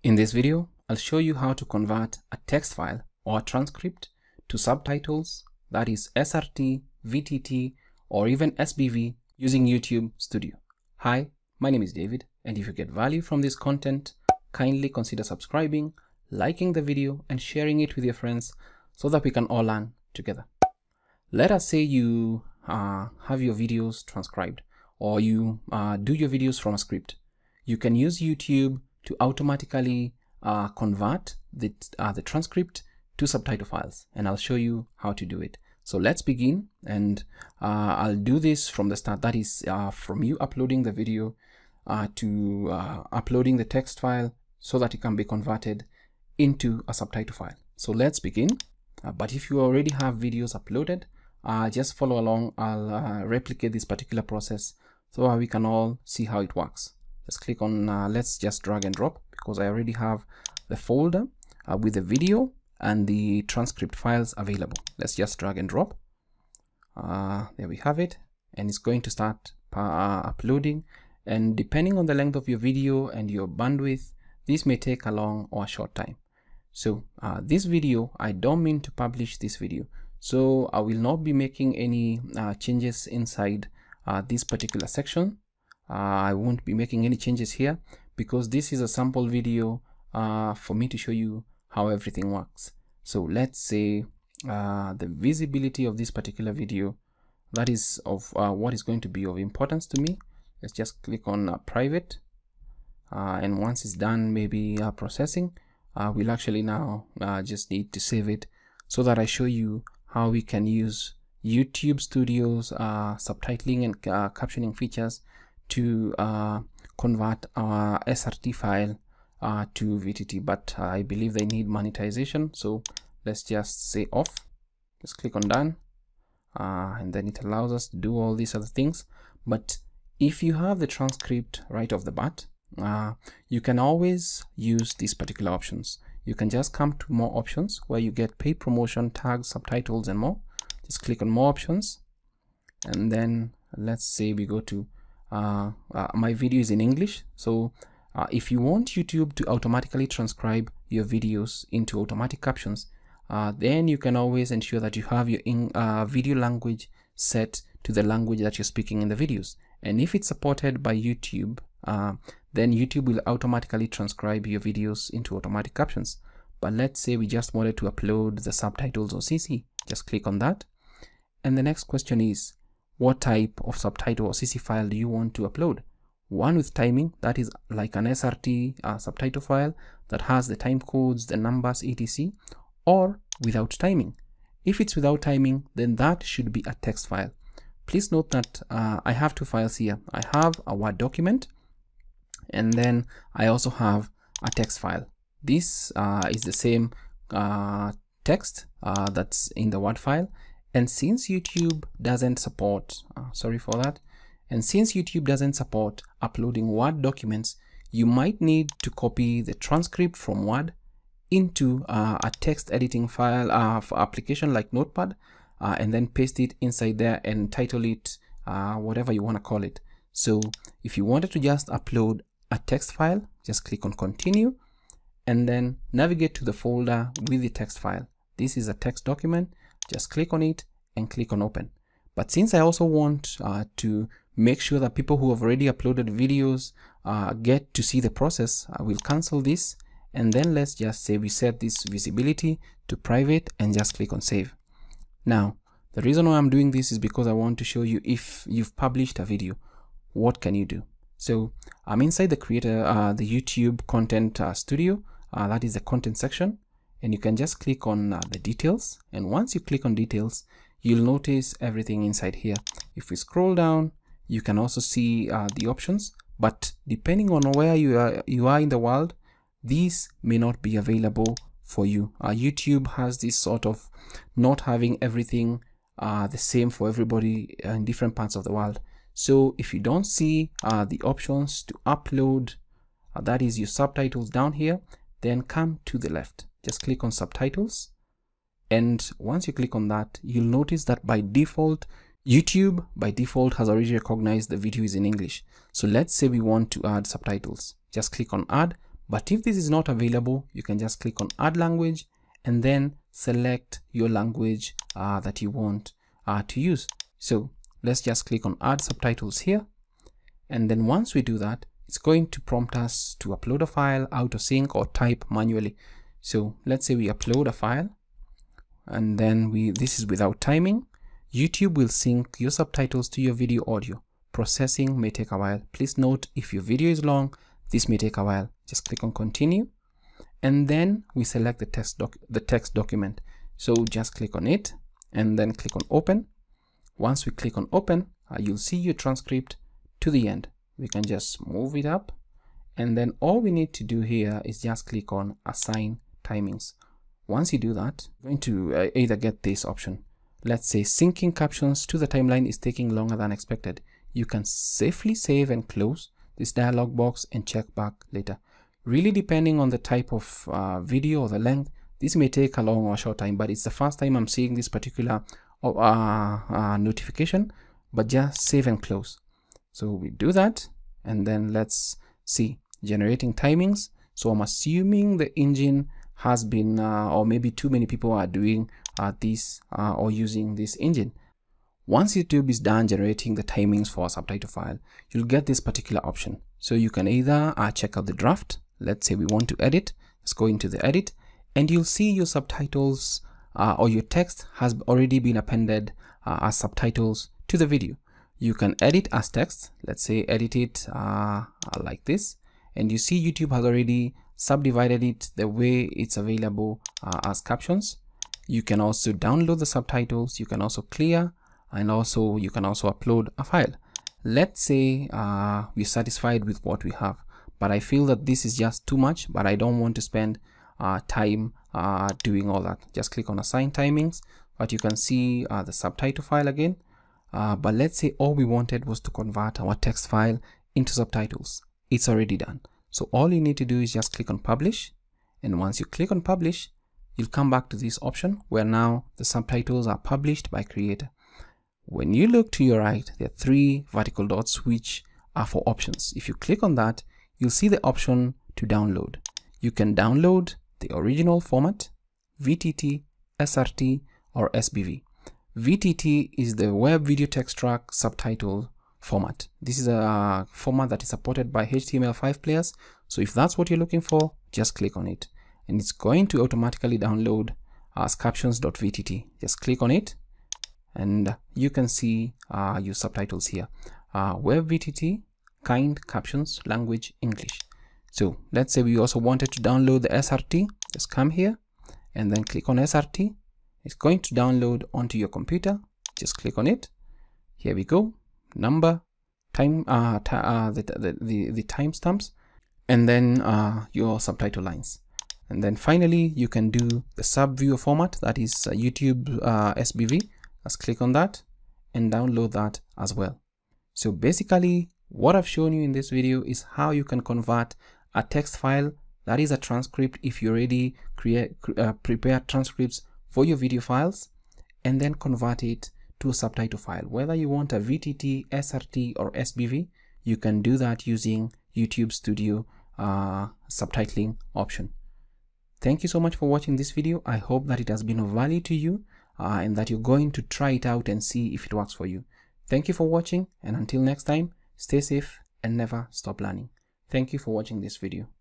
In this video, I'll show you how to convert a text file or a transcript to subtitles, that is SRT, VTT, or even SBV using YouTube Studio. Hi, my name is David, and if you get value from this content, kindly consider subscribing, liking the video, and sharing it with your friends so that we can all learn together. Let us say you have your videos transcribed, or you do your videos from a script. You can use YouTube to automatically convert the transcript to subtitle files, and I'll show you how to do it. So let's begin, and I'll do this from the start. That is from you uploading the video to uploading the text file so that it can be converted into a subtitle file. So let's begin. But if you already have videos uploaded, just follow along. I'll replicate this particular process so we can all see how it works. Let's click on, let's just drag and drop, because I already have the folder with the video and the transcript files available. Let's just drag and drop. There we have it, and it's going to start uploading. And depending on the length of your video and your bandwidth, this may take a long or a short time. So this video, I don't mean to publish this video, so I will not be making any changes inside this particular section. I won't be making any changes here because this is a sample video for me to show you how everything works. So let's say the visibility of this particular video, that is of what is going to be of importance to me. Let's just click on private, and once it's done, maybe processing, we'll actually now just need to save it so that I show you how we can use YouTube Studio's subtitling and captioning features to convert our SRT file to VTT. But I believe they need monetization, so let's just say off. Let's click on done, and then it allows us to do all these other things. But if you have the transcript right off the bat, you can always use these particular options. You can just come to more options where you get paid promotion, tags, subtitles, and more. Just click on more options, and then let's say we go to my video is in English. So if you want YouTube to automatically transcribe your videos into automatic captions, then you can always ensure that you have your video language set to the language that you're speaking in the videos. And if it's supported by YouTube, then YouTube will automatically transcribe your videos into automatic captions. But let's say we just wanted to upload the subtitles or CC. Just click on that. And the next question is, what type of subtitle or CC file do you want to upload? One with timing, that is like an SRT subtitle file that has the time codes, the numbers, etc., or without timing. If it's without timing, then that should be a text file. Please note that I have two files here. I have a Word document, and then I also have a text file. This is the same text that's in the Word file. And since YouTube doesn't support, and since YouTube doesn't support uploading Word documents, you might need to copy the transcript from Word into a text editing file application like Notepad, and then paste it inside there and title it whatever you want to call it. So if you wanted to just upload a text file, just click on continue, and then navigate to the folder with the text file. This is a text document. Just click on it and click on open. But since I also want to make sure that people who have already uploaded videos get to see the process, I will cancel this, and then let's just say we set this visibility to private and just click on save. Now, the reason why I'm doing this is because I want to show you, if you've published a video, what can you do? So I'm inside the creator, the YouTube content studio, that is the content section. And you can just click on the details, and once you click on details, you'll notice everything inside here. If we scroll down, you can also see the options, but depending on where you are in the world, these may not be available for you. YouTube has this sort of not having everything the same for everybody in different parts of the world. So if you don't see the options to upload, that is your subtitles down here, then come to the left. Just click on subtitles, and once you click on that, you'll notice that by default, YouTube by default has already recognized the video is in English. So let's say we want to add subtitles. Just click on add, But if this is not available, you can just click on add language and then select your language that you want to use. So let's just click on add subtitles here. And then once we do that, it's going to prompt us to upload a file out of sync or type manually. So let's say we upload a file, and then this is without timing. YouTube will sync your subtitles to your video audio. Processing may take a while. Please note, if your video is long, this may take a while. Just click on continue, and then we select the text document. So just click on it and then click on open. Once we click on open, you'll see your transcript to the end. We can just move it up, and then all we need to do here is just click on assign timings. Once you do that, you're going to either get this option. Let's say syncing captions to the timeline is taking longer than expected. You can safely save and close this dialog box and check back later. Really depending on the type of video or the length, this may take a long or short time, but it's the first time I'm seeing this particular notification. But just save and close. So we do that, and then let's see generating timings. So I'm assuming the engine has been or maybe too many people are doing this or using this engine. Once YouTube is done generating the timings for a subtitle file, you'll get this particular option. So you can either check out the draft. Let's say we want to edit. Let's go into the edit, and you'll see your subtitles or your text has already been appended as subtitles to the video. You can edit as text. Let's say edit it like this, and you see YouTube has already subdivided it the way it's available as captions. You can also download the subtitles. You can also clear, and also you can also upload a file. Let's say we're satisfied with what we have, but I feel that this is just too much, but I don't want to spend time doing all that. Just click on assign timings, but you can see the subtitle file again. But let's say all we wanted was to convert our text file into subtitles. It's already done. So all you need to do is just click on publish, and once you click on publish, you'll come back to this option where now the subtitles are published by creator. When you look to your right, there are 3 vertical dots which are for options. If you click on that, you'll see the option to download. You can download the original format, VTT, SRT, or SBV. VTT is the Web Video Text Track Subtitle format. This is a format that is supported by HTML5 players. So if that's what you're looking for, just click on it, and it's going to automatically download as captions.vtt. Just click on it, and you can see your subtitles here. Web VTT, kind, captions, language, English. So let's say we also wanted to download the SRT. Just come here and then click on SRT. It's going to download onto your computer. Just click on it. Here we go. Number, time, the timestamps, and then your subtitle lines. And then finally, you can do the sub viewer format, that is YouTube SBV. Let's click on that and download that as well. So basically, what I've shown you in this video is how you can convert a text file, that is a transcript, if you already prepare transcripts for your video files, and then convert it to a subtitle file. Whether you want a VTT, SRT, or SBV, you can do that using YouTube Studio subtitling option. Thank you so much for watching this video. I hope that it has been of value to you and that you're going to try it out and see if it works for you. Thank you for watching, and until next time, stay safe and never stop learning. Thank you for watching this video.